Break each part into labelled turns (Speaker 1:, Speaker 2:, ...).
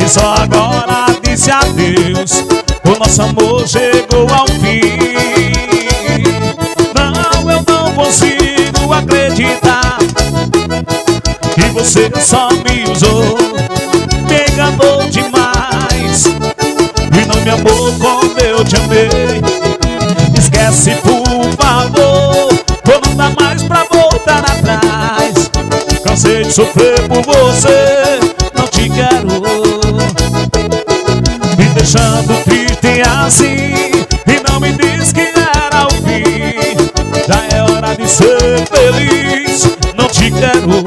Speaker 1: e só agora disse adeus. O nosso amor chegou ao fim. Não, eu não consigo acreditar que você só me usou, me enganou demais e não me amou como eu te amei. Esquece, por favor, ou não dá mais pra voltar atrás. Cansei de sofrer por você, não te quero, me deixando triste assim, e não me diz que era o fim. Já é hora de ser feliz, não te quero.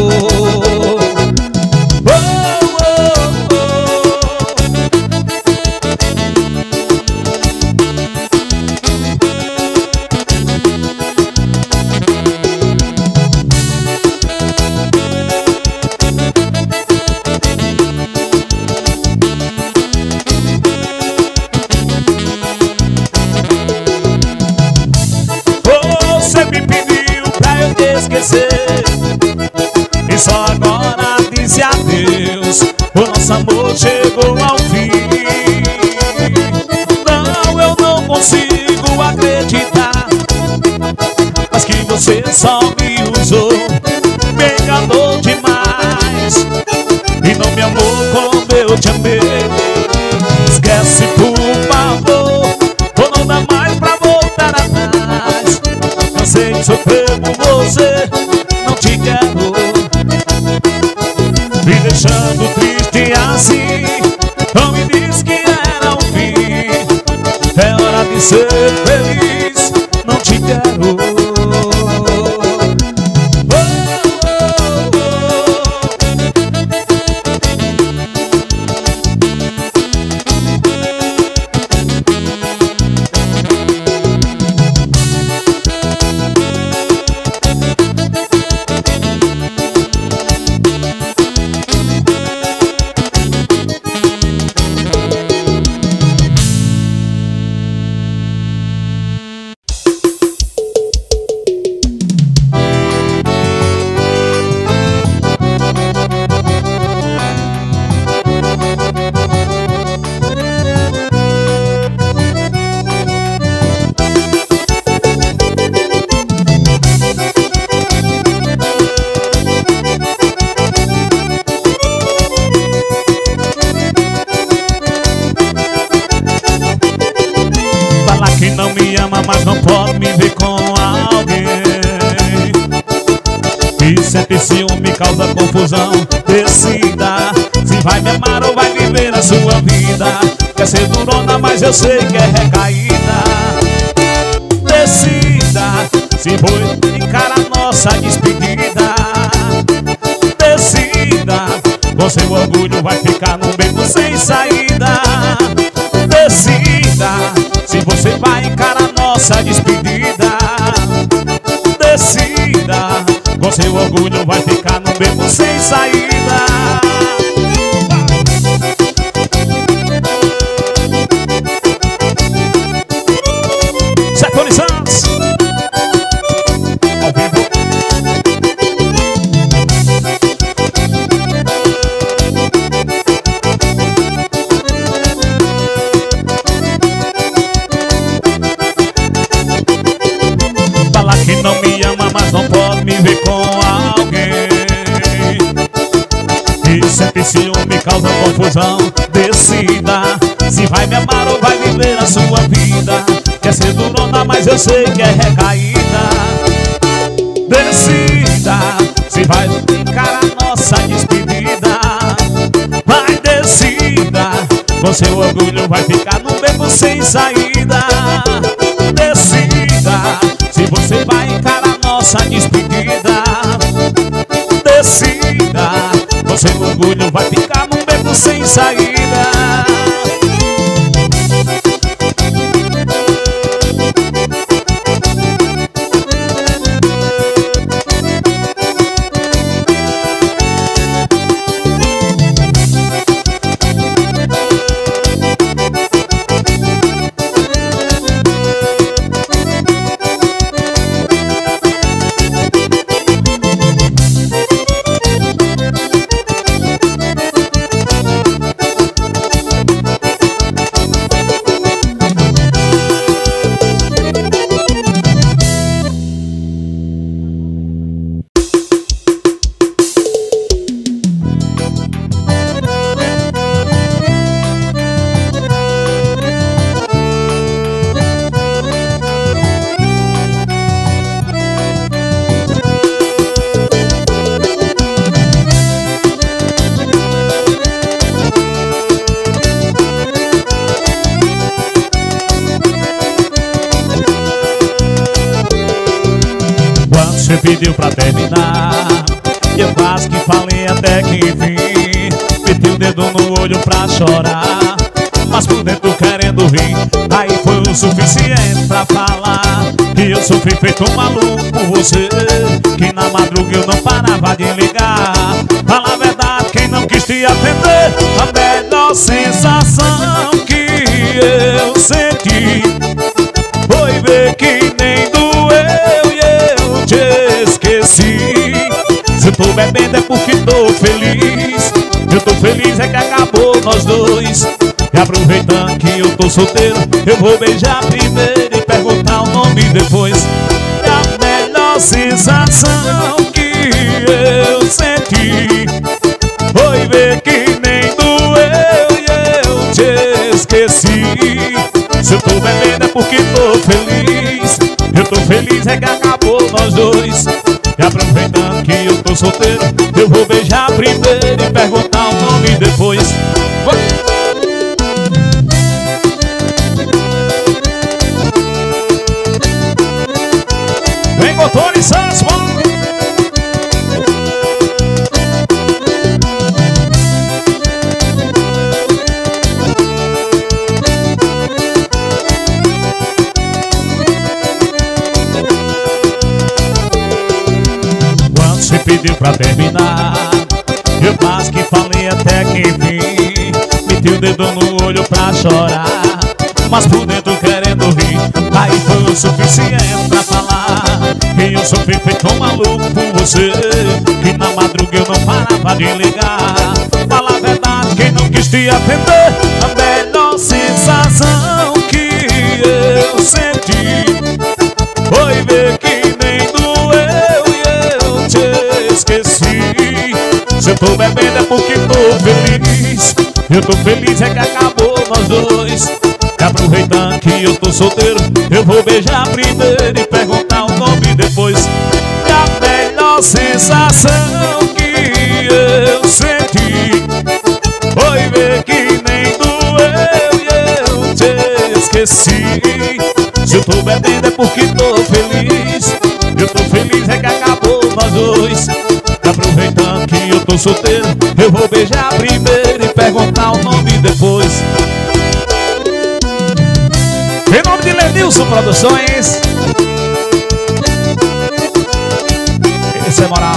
Speaker 1: E só agora disse adeus. O nosso amor chegou ao fim. Não, eu não consigo acreditar, mas que você só me usou, me enganou demais e não me amou como eu te amei. Esquece, por favor, ou não dá mais pra voltar atrás. Cansei de sofrer por você, não te quero, me deixando triste assim. Não me diz que era o fim. É hora de ser feliz, não te quero. Mas não pode me ver com alguém. E sempre ciúme causa confusão. Decida se vai me amar ou vai viver a sua vida. Quer ser durona, mas eu sei que é recaída. Decida se vou encarar nossa despedida. Decida, com seu orgulho vai ficar num beco sem saída. Decida se você vai encarar nossa despedida. Decida, com seu orgulho vai ficar no beco sem saída. Tony Santos ao vivo. Fala que não me ama, mas não pode me ver com alguém. E sempre ciúme causa confusão. Decida se vai me amar ou vai viver a sua vida. Quer ser durona, mas eu sei que é recaída. Decida se vai encarar nossa despedida. Vai, decida, com seu orgulho vai ficar no beco sem saída. Decida se você vai encarar nossa despedida. Decida, com seu orgulho vai ficar no beco sem saída. pediu pra terminar, e eu quase que falei até que enfim. Meti o dedo no olho pra chorar, mas por dentro querendo rir. Aí foi o suficiente pra falar que eu sofri feito um maluco por você, que na madruga eu não parava de ligar. Fala a verdade, quem não quis te atender, a melhor sensação que eu senti foi ver que nem doeu e eu te esqueci. Se eu tô bebendo é porque tô feliz, eu tô feliz é que acabou nós dois. E aproveitando que eu tô solteiro, eu vou beijar primeiro e perguntar o nome depois. E a melhor sensação que eu senti foi ver que nem doeu e eu te esqueci. Se eu tô bebendo é porque tô feliz, eu tô feliz é que acabou nós dois. E aproveitando que eu tô solteiro, eu vou beijar primeiro e perguntar o nome depois. Vem com Tony Santos, quando você pediu pra terminar, eu quase que falei até que enfim. Meti o dedo no olho pra chorar, mas por dentro querendo rir. Aí foi o suficiente pra falar que eu sofri feito um maluco por você, que na madruga eu não parava de ligar. Fala a verdade, quem não quis te atender, a melhor sensação que eu senti foi ver que nem doeu e eu te esqueci. Se eu tô bebendo é porque tô feliz, eu tô feliz é que acabou nós dois. E aproveitando que eu tô solteiro, eu vou beijar primeiro e perguntar o nome depois. E a melhor sensação que eu senti foi ver que nem doeu e eu te esqueci. Se eu tô bebendo é porque tô feliz, eu tô feliz é que acabou nós dois. E aproveitando que eu tô solteiro, eu vou beijar primeiro e perguntar o nome depois. Em nome de Lenilson Produções, esse é moral.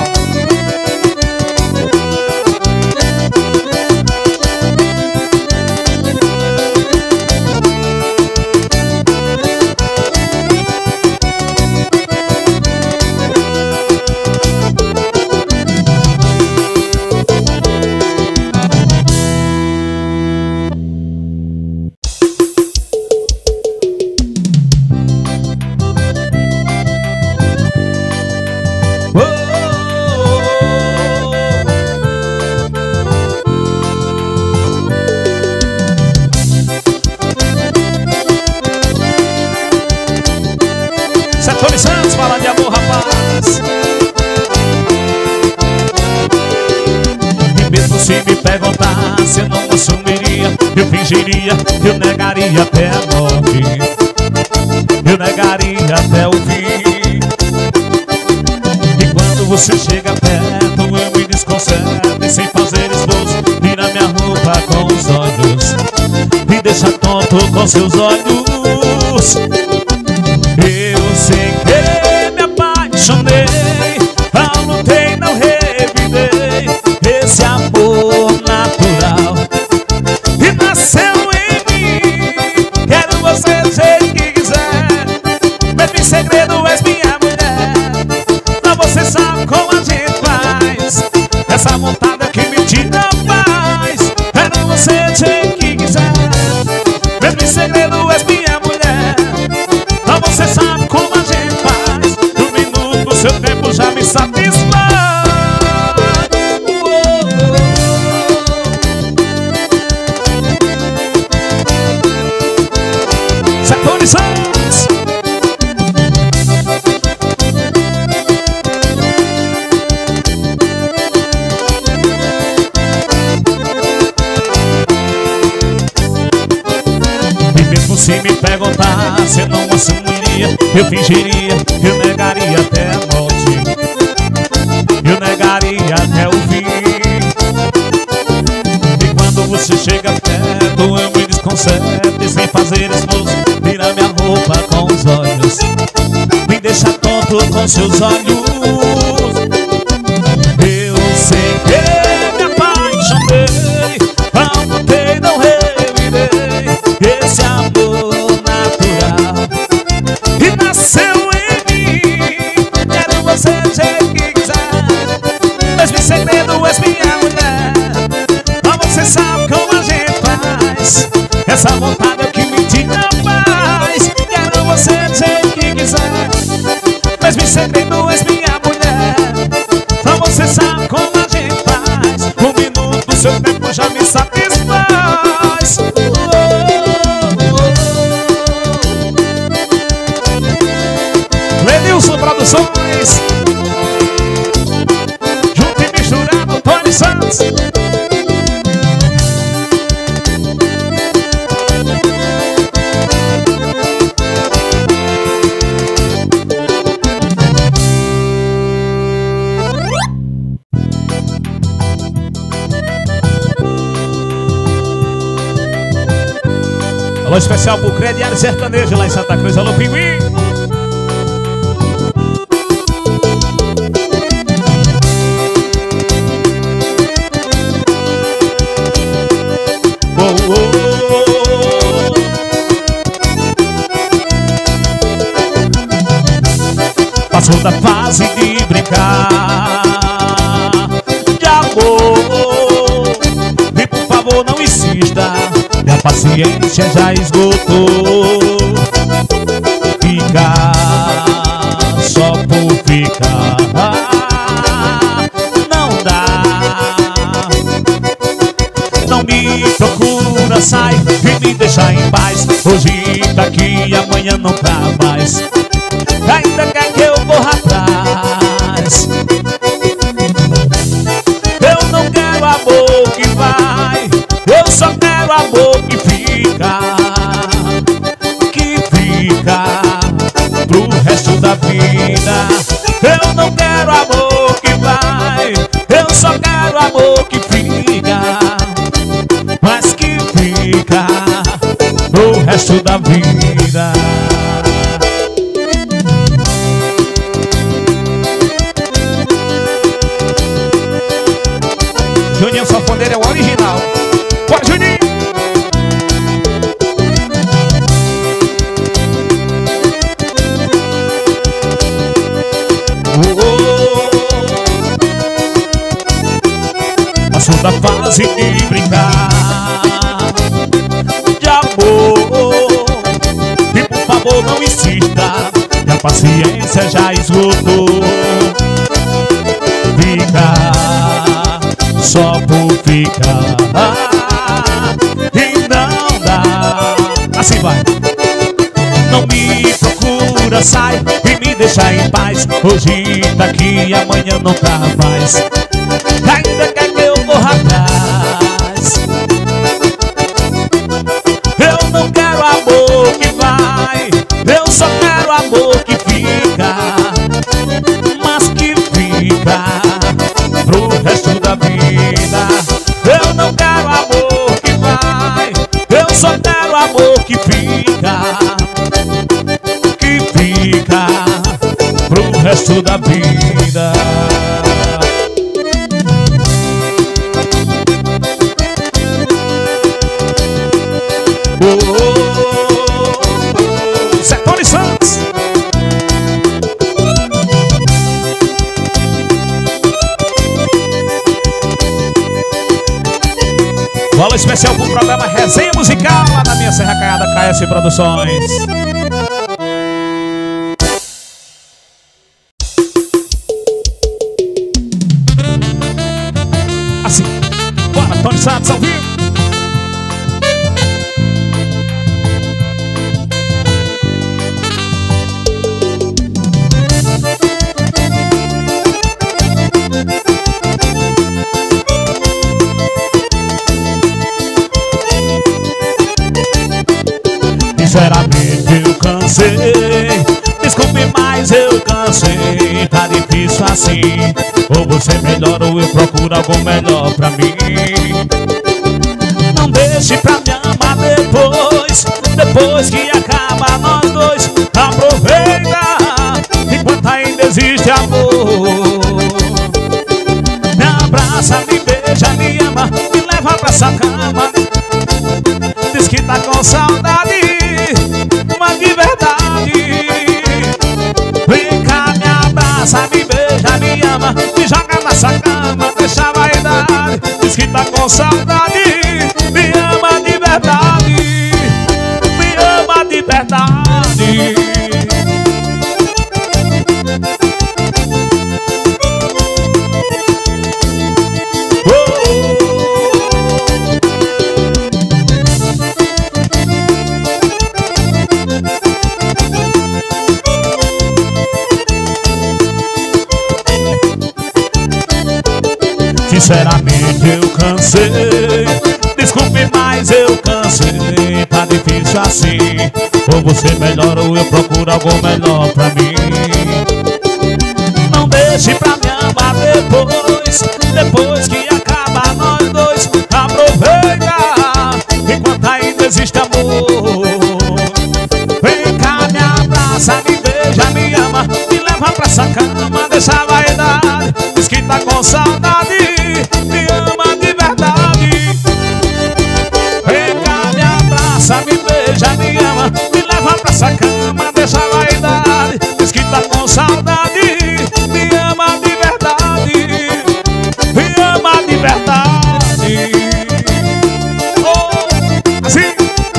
Speaker 1: Tony Santos, fala de amor, rapaz. E mesmo se me perguntasse, eu não assumiria, eu fingiria, eu negaria até a morte, eu negaria até o fim. E quando você chega perto, eu me desconcerto e sem fazer esforço, tira minha roupa com os olhos, me deixa tonto com seus olhos. Eu sem querer me apaixonei, não lutei, não revidei esse amor natural que nasceu em mim. Quero você do jeito que quiser, mesmo em segredo és minha mulher. Não, você sabe como a gente faz, essa montada que me tira a paz. Quero você do jeito que quiser, mesmo em segredo és minha mulher. Não, você sabe como a gente faz, no minuto do seu tempo já me satisfaz. Tony Santos. E mesmo se me perguntasse, eu não assumiria, eu fingiria, eu negaria até a morte, estarei até o fim. E quando você chega perto, eu me desconcerto e sem fazer esforço, tira minha roupa com os olhos, me deixa tonto com seus olhos. Eu sei que me apaixonei, amei, não revirei esse amor natural e nasceu em mim. Quero você do jeito que quiser, mesmo em segredo és minha mulher. Mas você sabe como a gente faz, essa vontade é o que me tira a paz. Quero você do jeito que quiser, mesmo em segredo és minha mulher. Mas você sabe como a gente faz, um minuto do seu tempo já me satisfaz. Lenilson Produções, junto e misturado, Tony Santos. Alô especial pro Crediário Sertanejo lá em Santa Cruz. Alô, Pinguim. Oh, oh, oh. Passou da fase de brincar de amor, e por favor não insista, minha paciência já esgotou. Ficar só por ficar não dá. Não me procura, sai e me deixa em paz. Hoje tá aqui, amanhã não tá mais. Ainda quer que eu corra atrás. Eu não quero amor que vai, eu só quero amor que fica pro resto da vida. Eu não quero amor que vai, eu só quero amor que fica, mas que fica pro resto da vida. Juninho Sanfoneiro é o original. Bora, Juninho! Passou da fase de brincar de amor, e por favor não insista, minha paciência já esgotou. Ficar só por ficar e não dá. Assim vai. Não me procura, sai e me deixa em paz. Hoje tá aqui, amanhã não tá mais. Ainda quer que eu corra atrás. Eu não quero amor que vai, eu só quero amor que fica, mas que fica pro resto da vida. Eu não quero amor que vai, eu só quero amor que fica pro resto da vida. Tony Santos. Bola especial pro programa Resenha Musical lá na minha Serra Caiada, KS Produções. Assim, bora, Tony Santos ao vivo. Sinceramente eu cansei, desculpe, mas eu cansei. sei, tá difícil assim. Ou você melhora ou eu procuro algo melhor pra mim. Não deixe pra me amar depois, depois que acaba nós dois. Aproveita enquanto ainda existe amor. Me abraça, me beija, me ama, me leva pra essa cama. Diz que tá com saudade, mas de verdade. Vem cá, me abraça, me beija, me ama, me joga nessa cama, deixa a vaidade. Diz que tá com saudade, me ama de verdade, me ama de verdade. Sinceramente eu cansei, desculpe, mas eu cansei. Tá difícil assim, ou você melhora ou eu procuro algo melhor pra mim. Não deixe pra me amar depois, depois que acaba nós dois. Aproveita enquanto ainda existe amor. Vem cá, me abraça, me beija, me ama, me leva pra essa cama, deixa a vaidade. Diz que tá com saudade, me ama de verdade. Vem cá, me abraça, me beija, me ama, me leva pra essa cama, deixa a vaidade. Diz que tá com saudade, me ama de verdade, me ama de verdade. Oh, assim.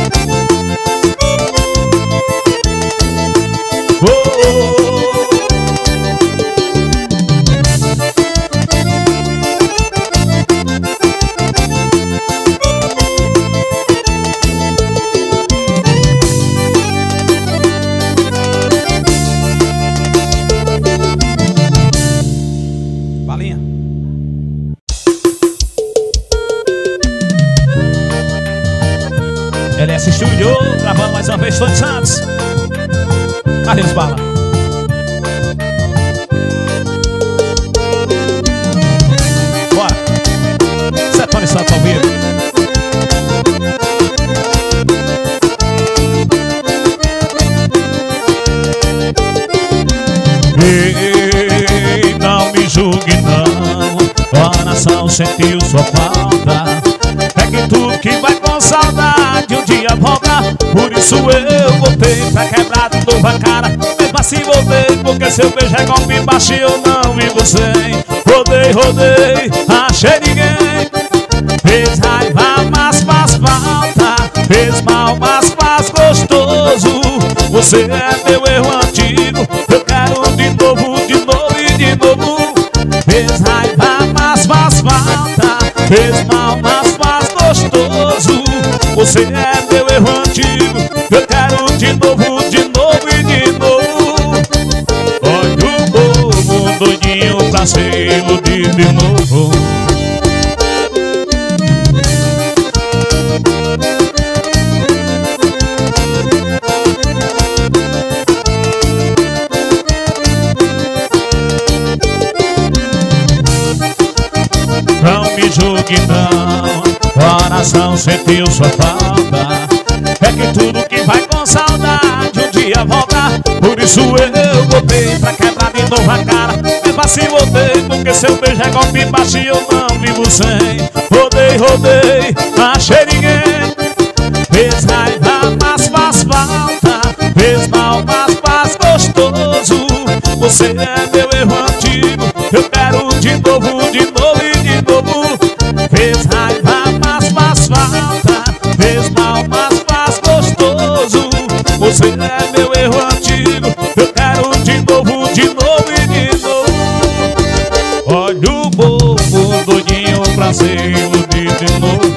Speaker 1: LS Studio, gravando mais uma vez, Tony Santos. Adeus, bala. Bora. Isso é Tony Santos ao vivo. Ei, não me julgue não, coração sentiu sua falta. É que tudo que vai com saudade um dia volta. Por isso eu voltei pra quebrar de novo a cara. Mesmo assim voltei, porque seu beijo é golpe baixo e eu não vivo sem. Rodei, rodei, achei ninguém. Fez raiva, mas faz falta. Fez mal, mas faz gostoso. Você é meu erro antigo, eu quero de novo, de novo e de novo. Fez raiva, mas faz falta. Fez mal, mas faz gostoso. Você é meu erro antigo, eu quero de novo, de novo e de novo. Olha o bobo doidinho pra se iludir de novo. Não me julgue não, coração sentiu sua falta. É que tudo que vai com saudade um dia volta. Por isso eu voltei pra quebrar de novo a cara. Mesmo assim voltei, porque seu beijo é golpe baixo e eu não vivo sem. Rodei, rodei, achei ninguém. Fez raiva, mas faz falta. Fez mal, mas faz gostoso. Você é meu erro antigo, eu quero de novo, de novo e de novo. Fez raiva, mas faz falta. Fez mal, mas faz gostoso. Você é meu erro antigo, eu quero de novo, de novo e de novo. Olha o bobo doidinho pra se iludir de novo.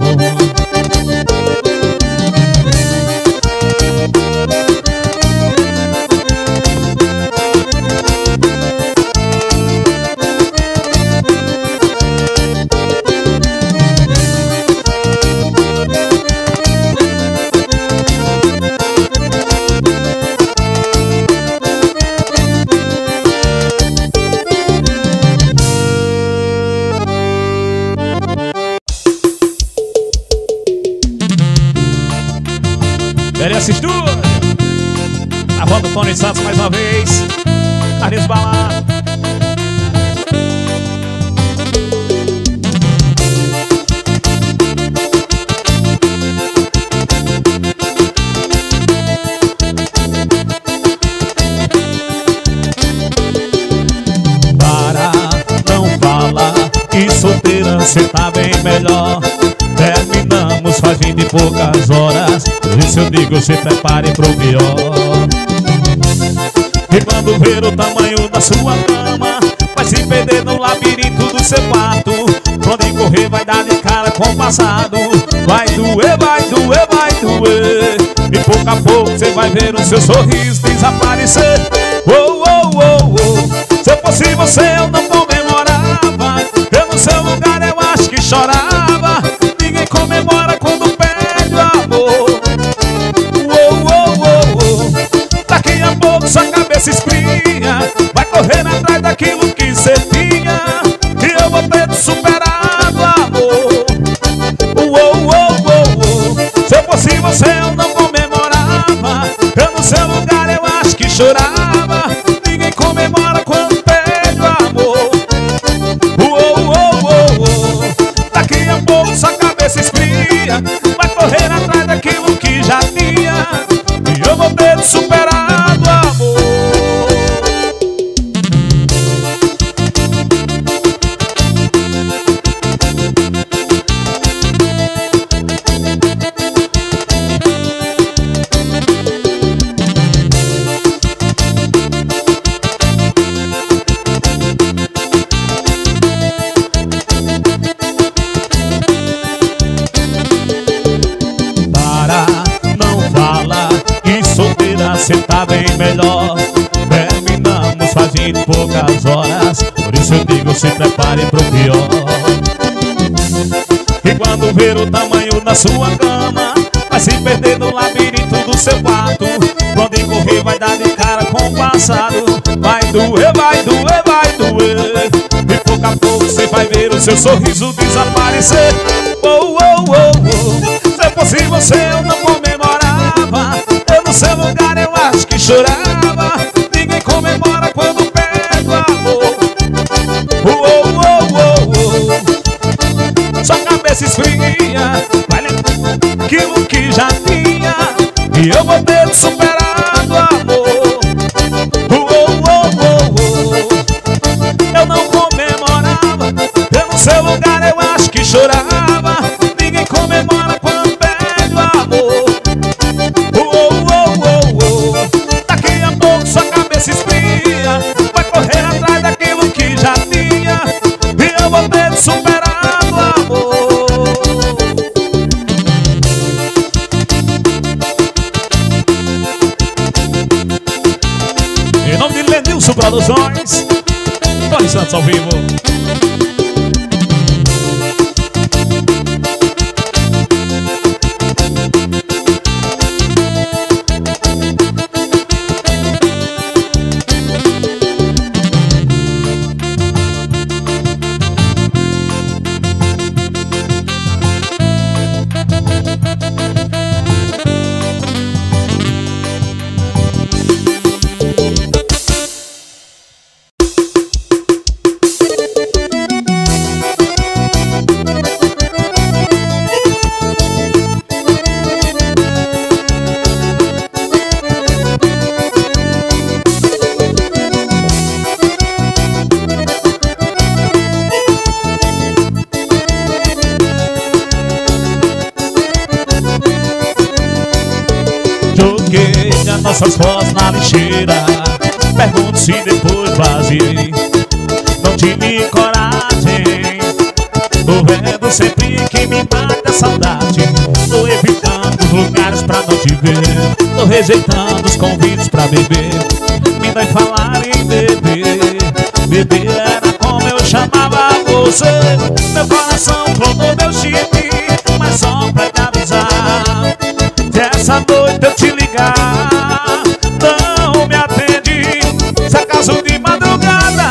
Speaker 1: GLS Studio. A volta do Tony Santos mais uma vez. Carlinhos Balada.
Speaker 2: Para, não fala que solteira cê tá bem melhor. Terminamos faz 20 e poucas horas. Por isso eu digo, se prepare pro pior. E quando ver o tamanho da sua cama, vai se perder no labirinto do seu quarto. Quando correr vai dar de cara com o passado. Vai doer, vai doer, vai doer. E pouco a pouco você vai ver o seu sorriso desaparecer. Oh, oh, oh, oh. Se eu fosse você eu não comemorava. Eu no seu lugar eu acho que chorava. Ninguém comemora quando perde o amor. Oh, oh, oh, oh. Daqui a pouco sua cabeça esfria. Vai correndo atrás daquilo que cê tinha. E eu vou ter superado, amor. Oh, oh, oh, oh. Se eu fosse você eu não comemorava. Eu no seu lugar eu acho que chorava. Ninguém comemora quando perde o amor. Oh, oh, oh, oh. Daqui a pouco sua cabeça esfria. Vai correr atrás daquilo que já tinha. E eu vou ter superado, amor. Para, não fala que solteira cê tá bem melhor. Terminamos faz 20 e poucas horas. Por isso eu digo, se prepare pro pior. E quando ver o tamanho da sua cama, vai se perder no labirinto do seu quarto. Quando correr vai dar de cara com o passado. Vai doer, vai doer, vai doer. E pouco a pouco você vai ver o seu sorriso desaparecer. Oh, oh, oh, oh. Se eu fosse você eu não comemorava. Eu no seu lugar eu acho que chorava. Ninguém comemora quando perde o amor. Oh, oh, oh, oh, oh. Sua cabeça esfria. Vai lembrar aquilo que já tinha. E eu vou ter superado, amor. Oh, oh, oh, oh. Eu não comemorava. Eu no seu lugar eu acho que chorava. Ninguém comemora quando perde o amor. Oh, oh, oh, oh. Daqui a pouco sua cabeça esfria. Vai correr atrás daquilo que já tinha. E eu vou ter superado, amor.
Speaker 1: Em nome de Lenilson Produções, Tony Santos ao vivo.
Speaker 2: Joguei as nossas fotos na lixeira. Pergunto se depois vazei. Não tive coragem. Tô vendo sempre que me mata a saudade. Tô evitando os lugares pra não te ver. Tô rejeitando os convites pra beber. Me dói falar em beber. Beber era como eu chamava você. Meu coração clonou meu chip. Mas só pra te avisar, se essa noite eu te ligar, não me atende. Se acaso de madrugada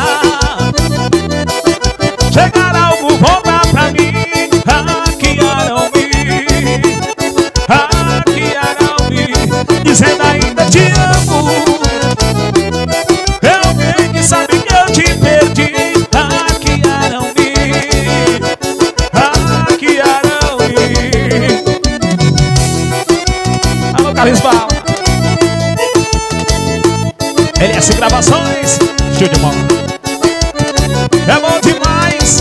Speaker 2: chegar algo, volta pra mim. Aqui Arão-me, aqui Arão-me.
Speaker 1: Carlos Bala. LS Gravações, show de bola. É bom demais.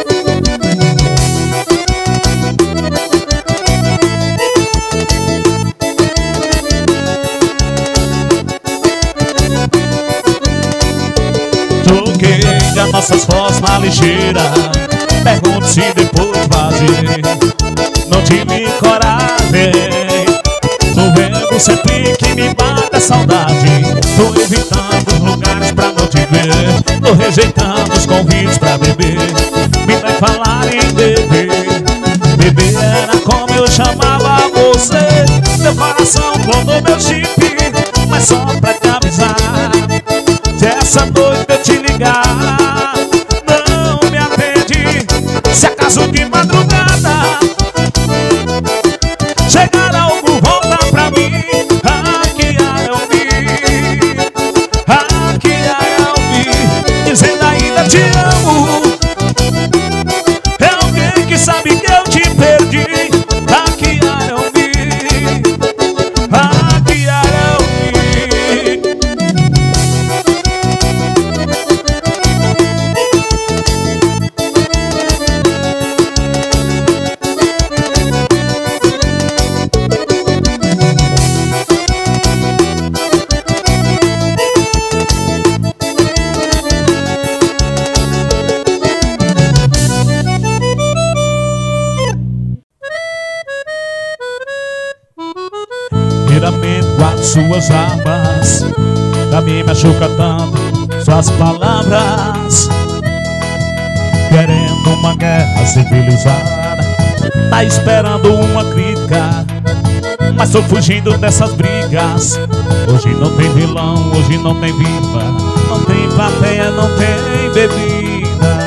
Speaker 2: Joguei as nossas fotos na lixeira. Pergunto se depois fazer. Não tive coragem. Tô vendo sempre que me bate a saudade. Tô evitando os lugares pra não te ver. Tô rejeitando os convites pra beber. Me vai falar em beber. Beber era como eu chamava você. Meu coração clonou meu chip. Mas só pra te avisar, se essa noite eu te ligar, não me atende. Se acaso de madrugada chegar algo, volta pra mim. Aqui eu vi, dizendo ainda te amo. É alguém que sabe que eu te perdi. Aqui eu vi, guardo suas armas. Pra mim machuca tanto suas palavras. Querendo uma guerra civilizada, tá esperando uma crítica, mas tô fugindo dessas brigas. Hoje não tem vilão, hoje não tem viva, não tem plateia, não tem bebida.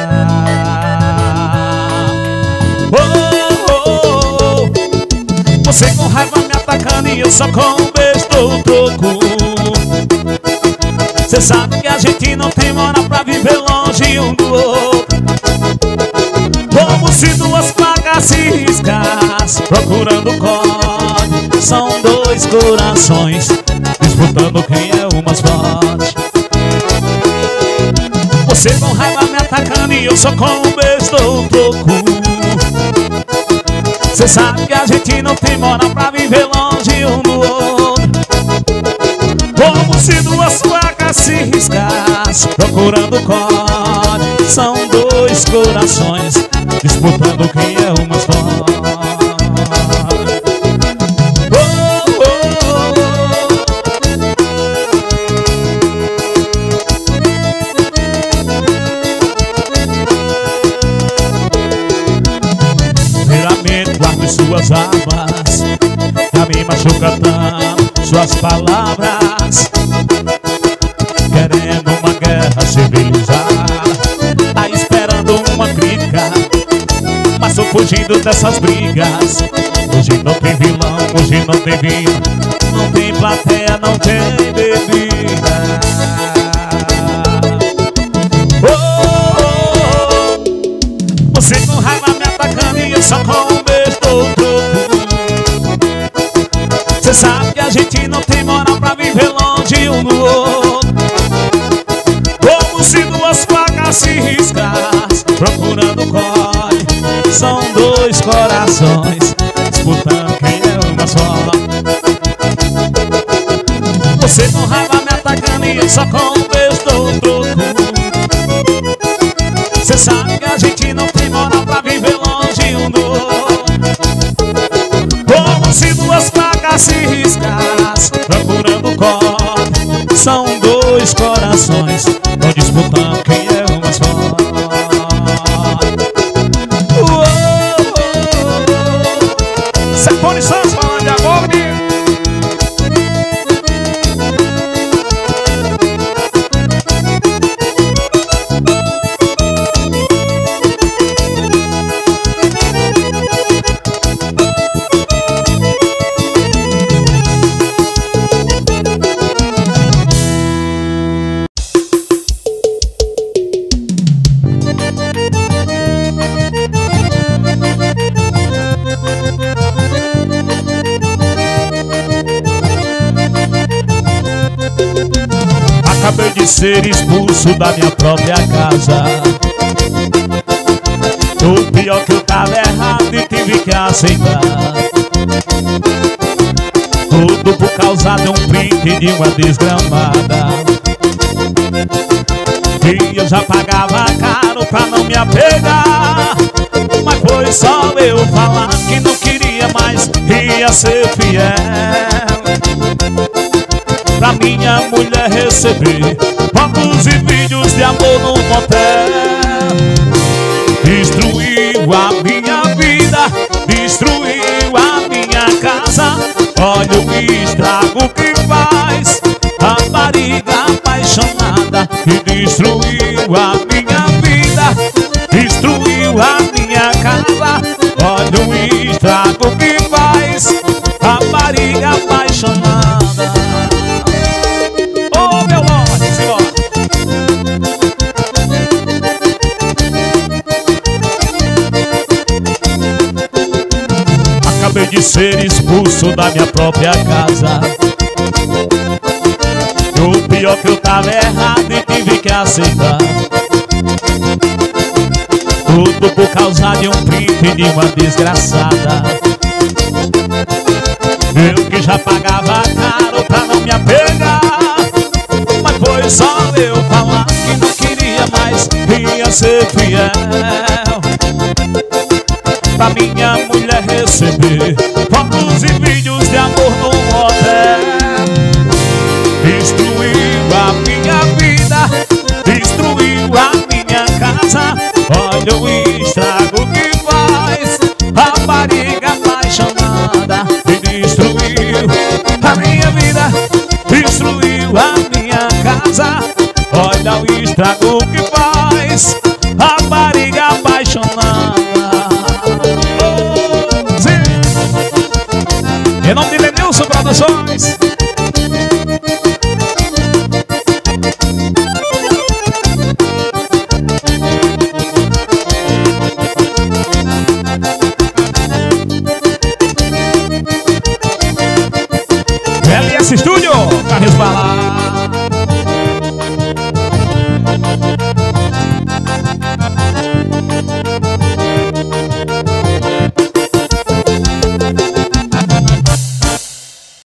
Speaker 2: Você com raiva me atacando e eu só com um beijo dou troco. Cê sabe que a gente não tem moral pra viver longe um do outro. Como se duas facas se riscas procurando código. São dois corações disputando quem é o mais forte. Você com raiva me atacando e eu só com um beijo dou troco. Cê sabe que a gente não tem moral pra viver longe um do outro. Como se duas facas se riscassem procurando código. São dois corações disputando quem é o mais forte. Suas armas, pra mim machuca tanto suas palavras. Querendo uma guerra civilizada, tá esperando uma crítica, mas tô fugindo dessas brigas. Hoje não tem vilão, hoje não tem vinho, não tem plateia, não tem bebida. Você com raiva me atacando e eu só com um beijo dou troco. Cê sabe que a gente não tem moral pra viver longe um do outro. Como se duas facas se riscassem procurando código. São dois corações disputando quem é o mais forte. Você com raiva me atacando e eu só com um beijo dou troco. Cê sabe que a gente não tem moral pra viver longe um do outro. Como se duas facas se riscassem procurando código. São dois corações tão disputando quem é o mais forte. Sepone Santos falando de amor, menino. ser expulso da minha própria casa. O pior que eu tava errado e tive que aceitar. Tudo por causa de um print de uma desgramada. E eu já pagava caro pra não me apegar. Mas foi só eu falar que não queria mais, ia ser fiel. Pra minha mulher receber fotos e vídeos de amor no motel. Destruiu a minha vida, destruiu a minha casa. Olha o estrago que faz a barriga apaixonada. E destruiu a minha vida, destruiu a minha casa. Olha o estrago que faz a barriga apaixonada. Ô meu Lorde, simbora! Acabei de ser expulso da minha própria casa. O pior que eu tava errado e tive que aceitar. Tudo por causa de um print de uma desgraçada. Eu que já pagava caro pra não me apegar. Mas foi só eu falar que não queria mais, ia ser fiel. Pra minha mulher receber fotos e vídeos de amor no hotel. Destruiu a minha vida, destruiu a minha casa. Olha o estrago que faz a barriga apaixonada. E destruiu a minha vida, destruiu a minha casa. Olha o estrago que faz a barriga apaixonada. Em nome de Lenilson Produções. LS Studio, Carlos Balá.